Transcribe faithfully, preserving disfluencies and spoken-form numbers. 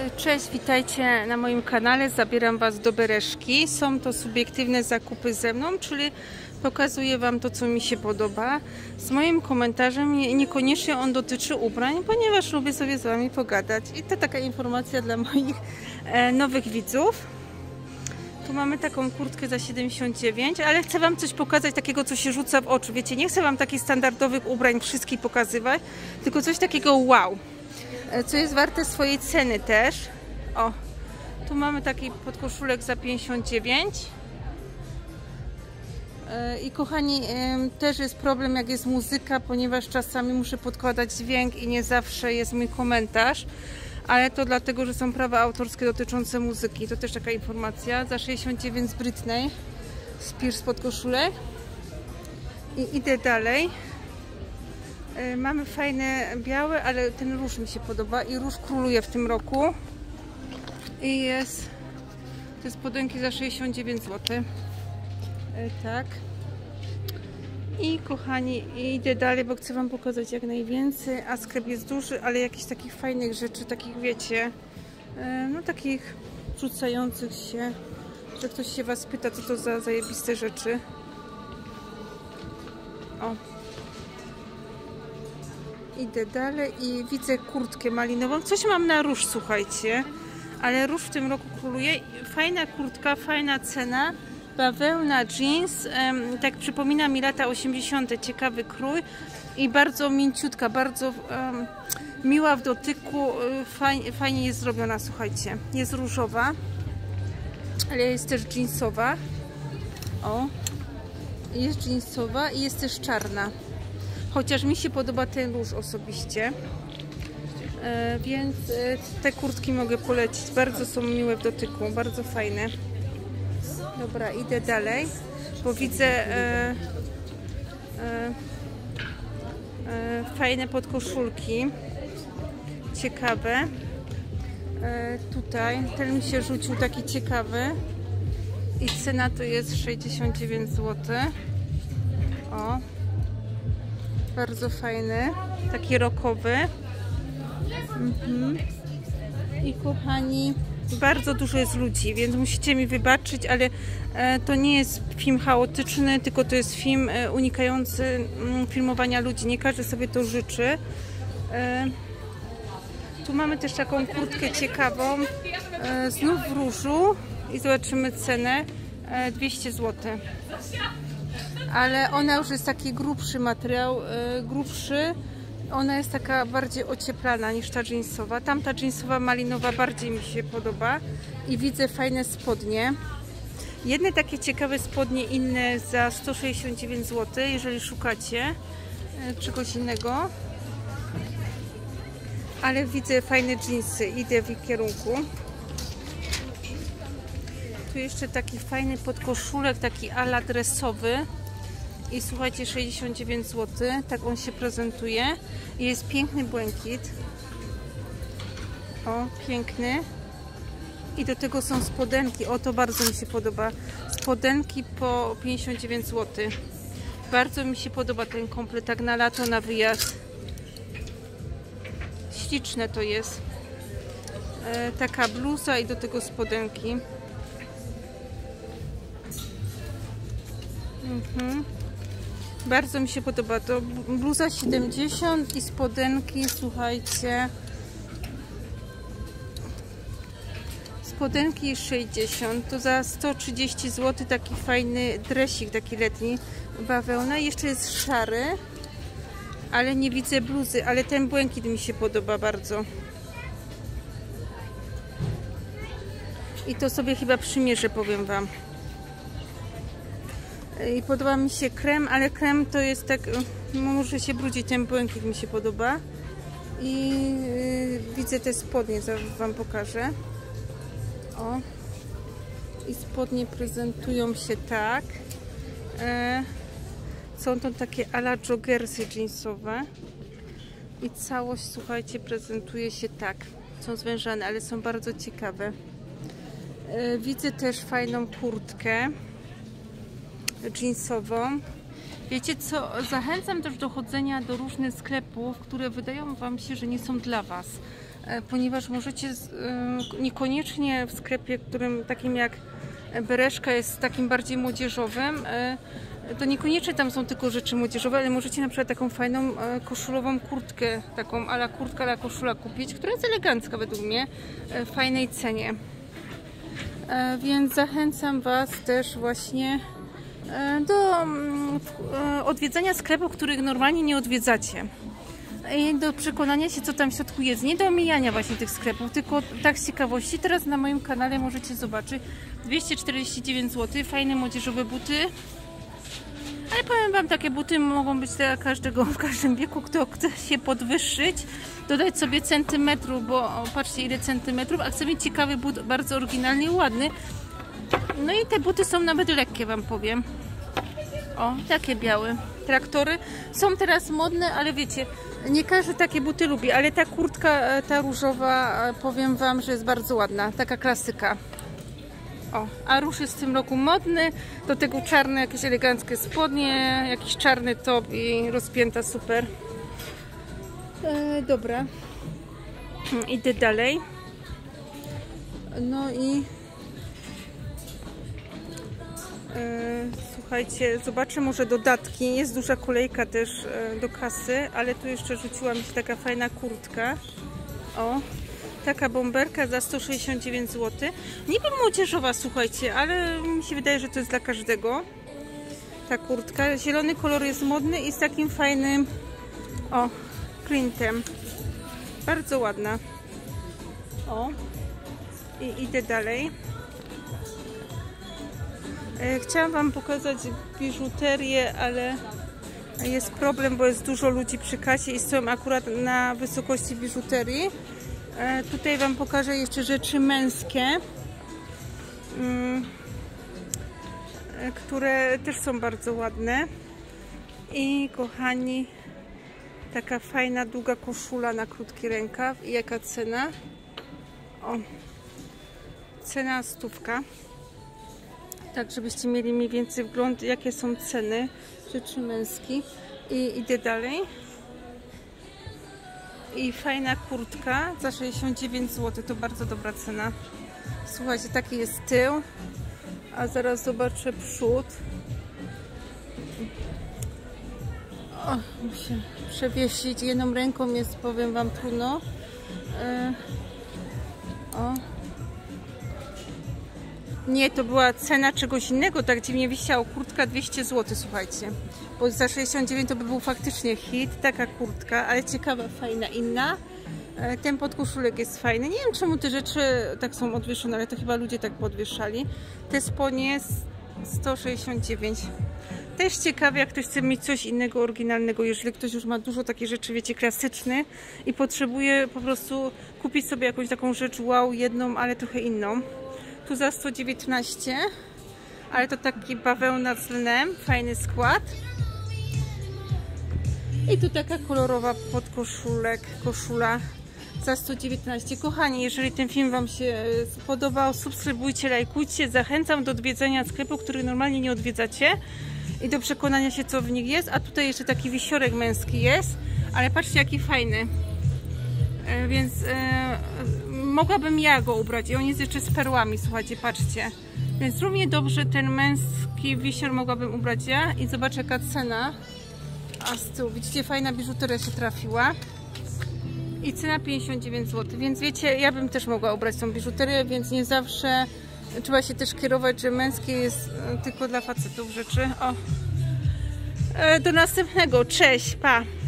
Cześć, witajcie na moim kanale. Zabieram Was do Bereszki. Są to subiektywne zakupy ze mną, czyli pokazuję Wam to, co mi się podoba. Z moim komentarzem niekoniecznie on dotyczy ubrań, ponieważ lubię sobie z Wami pogadać. I to taka informacja dla moich e, nowych widzów. Tu mamy taką kurtkę za siedemdziesiąt dziewięć, ale chcę Wam coś pokazać takiego, co się rzuca w oczy. Wiecie, nie chcę Wam takich standardowych ubrań wszystkich pokazywać, tylko coś takiego wow, co jest warte swojej ceny też. O, tu mamy taki podkoszulek za pięćdziesiąt dziewięć. I kochani, też jest problem, jak jest muzyka, ponieważ czasami muszę podkładać dźwięk i nie zawsze jest mój komentarz, ale to dlatego, że są prawa autorskie dotyczące muzyki. To też taka informacja. Za sześćdziesiąt dziewięć z Britney Spears podkoszulek. I idę dalej. Mamy fajne białe, ale ten róż mi się podoba i róż króluje w tym roku. I jest te spodenki za sześćdziesiąt dziewięć złotych. Tak. I kochani, idę dalej, bo chcę Wam pokazać jak najwięcej. A sklep jest duży, ale jakichś takich fajnych rzeczy, takich wiecie, no takich rzucających się, że ktoś się Was pyta, co to za zajebiste rzeczy. O. Idę dalej i widzę kurtkę malinową. Coś mam na róż, słuchajcie. Ale róż w tym roku króluje. Fajna kurtka, fajna cena. Bawełna, jeans. Tak przypomina mi lata osiemdziesiąte. Ciekawy krój. I bardzo mięciutka, bardzo um, miła w dotyku. Fajnie, fajnie jest zrobiona, słuchajcie. Jest różowa. Ale jest też jeansowa. O. Jest jeansowa i jest też czarna. Chociaż mi się podoba ten róż osobiście, e, więc e, te kurtki mogę polecić. Bardzo są miłe w dotyku, bardzo fajne. Dobra, idę dalej, bo widzę e, e, e, fajne podkoszulki, ciekawe. E, tutaj ten mi się rzucił taki ciekawy i cena to jest sześćdziesiąt dziewięć złotych. O. Bardzo fajny, taki rockowy. Mhm. I kochani, bardzo dużo jest ludzi, więc musicie mi wybaczyć, ale e, to nie jest film chaotyczny, tylko to jest film e, unikający m, filmowania ludzi. Nie każdy sobie to życzy. E, tu mamy też taką kurtkę ciekawą, e, znów w różu i zobaczymy cenę. E, dwieście złotych. Ale ona już jest taki grubszy materiał, yy, grubszy. Ona jest taka bardziej ocieplana niż ta jeansowa. Tamta jeansowa malinowa bardziej mi się podoba. I widzę fajne spodnie. Jedne takie ciekawe spodnie, inne za sto sześćdziesiąt dziewięć złotych, jeżeli szukacie yy, czegoś innego. Ale widzę fajne jeansy, idę w ich kierunku. Tu jeszcze taki fajny podkoszulek, taki ala dresowy. I słuchajcie, sześćdziesiąt dziewięć złotych, tak on się prezentuje. I jest piękny błękit. O, piękny. I do tego są spodenki. O, to bardzo mi się podoba. Spodenki po pięćdziesiąt dziewięć złotych. Bardzo mi się podoba ten komplet, tak na lato, na wyjazd. Śliczne to jest. E, taka bluza i do tego spodenki. Mhm. Bardzo mi się podoba to. Bluza siedemdziesiąt i spodenki, słuchajcie, spodenki sześćdziesiąt. To za sto trzydzieści złotych taki fajny dresik, taki letni, bawełna. Jeszcze jest szary, ale nie widzę bluzy, ale ten błękit mi się podoba bardzo. I to sobie chyba przymierzę, powiem Wam. I podoba mi się krem, ale krem to jest tak, może się brudzić, ten błękit mi się podoba. I yy, widzę te spodnie, zaraz Wam pokażę. O. I spodnie prezentują się tak. E, są to takie ala joggersy jeansowe. I całość, słuchajcie, prezentuje się tak. Są zwężane, ale są bardzo ciekawe. E, widzę też fajną kurtkę jeansową Wiecie co, zachęcam też do chodzenia do różnych sklepów, które wydają Wam się, że nie są dla Was. Ponieważ możecie niekoniecznie w sklepie, którym takim jak Bereszka jest takim bardziej młodzieżowym, to niekoniecznie tam są tylko rzeczy młodzieżowe, ale możecie na przykład taką fajną koszulową kurtkę, taką ala kurtka, ala koszula kupić, która jest elegancka według mnie, w fajnej cenie. Więc zachęcam Was też właśnie do odwiedzania sklepów, których normalnie nie odwiedzacie. I do przekonania się, co tam w środku jest. Nie do omijania właśnie tych sklepów, tylko tak z ciekawości. Teraz na moim kanale możecie zobaczyć dwieście czterdzieści dziewięć złotych, fajne młodzieżowe buty. Ale powiem Wam, takie buty mogą być dla każdego w każdym wieku, kto chce się podwyższyć, dodać sobie centymetrów, bo o, patrzcie ile centymetrów, a chce mieć ciekawy but, bardzo oryginalny i ładny. No i te buty są nawet lekkie, Wam powiem. O, takie białe. Traktory są teraz modne, ale wiecie, nie każdy takie buty lubi, ale ta kurtka, ta różowa, powiem Wam, że jest bardzo ładna, taka klasyka. O, a róż jest w tym roku modny, do tego czarne jakieś eleganckie spodnie, jakiś czarny top i rozpięta super. E, dobra, idę dalej. No i słuchajcie, zobaczę może dodatki. Jest duża kolejka też do kasy, ale tu jeszcze rzuciła mi się taka fajna kurtka. O, taka bomberka za sto sześćdziesiąt dziewięć złotych. Niby młodzieżowa, słuchajcie, ale mi się wydaje, że to jest dla każdego. Ta kurtka. Zielony kolor jest modny i z takim fajnym, o, printem. Bardzo ładna. O, i idę dalej. Chciałam Wam pokazać biżuterię, ale jest problem, bo jest dużo ludzi przy kasie i stoją akurat na wysokości biżuterii. Tutaj Wam pokażę jeszcze rzeczy męskie, które też są bardzo ładne. I kochani, taka fajna, długa koszula na krótki rękaw. I jaka cena? O, cena stówka. Tak, żebyście mieli mniej więcej wgląd, jakie są ceny rzeczy męskich. I idę dalej. I fajna kurtka za sześćdziesiąt dziewięć złotych, to bardzo dobra cena. Słuchajcie, taki jest tył, a zaraz zobaczę przód. O, muszę przewiesić. Jedną ręką jest, powiem Wam, trudno. Yy, o. Nie, to była cena czegoś innego, tak dziwnie wisiało. Kurtka dwieście złotych, słuchajcie. Bo za sześćdziesiąt dziewięć to by był faktycznie hit. Taka kurtka, ale ciekawa, fajna, inna. Ten podkoszulek jest fajny. Nie wiem, czemu te rzeczy tak są odwieszone, ale to chyba ludzie tak podwieszali. Te spodnie sto sześćdziesiąt dziewięć. Też ciekawe, jak ktoś chce mieć coś innego, oryginalnego. Jeżeli ktoś już ma dużo takich rzeczy, wiecie, klasycznych i potrzebuje po prostu kupić sobie jakąś taką rzecz, wow, jedną, ale trochę inną. Tu za sto dziewiętnaście, ale to taki bawełna z lnem, fajny skład. I tu taka kolorowa podkoszulek, koszula za sto dziewiętnaście. Kochani, jeżeli ten film Wam się spodobał, subskrybujcie, lajkujcie. Zachęcam do odwiedzania sklepów, których normalnie nie odwiedzacie i do przekonania się, co w nich jest. A tutaj jeszcze taki wisiorek męski jest, ale patrzcie, jaki fajny. Więc e, mogłabym ja go ubrać i on jest jeszcze z perłami, słuchajcie, patrzcie. Więc równie dobrze ten męski wisior mogłabym ubrać ja i zobaczę, jaka cena. A z tyłu, widzicie, fajna biżuteria się trafiła. I cena pięćdziesiąt dziewięć złotych, więc wiecie, ja bym też mogła ubrać tą biżuterię, więc nie zawsze trzeba się też kierować, że męskie jest tylko dla facetów rzeczy. O. E, do następnego, cześć, pa!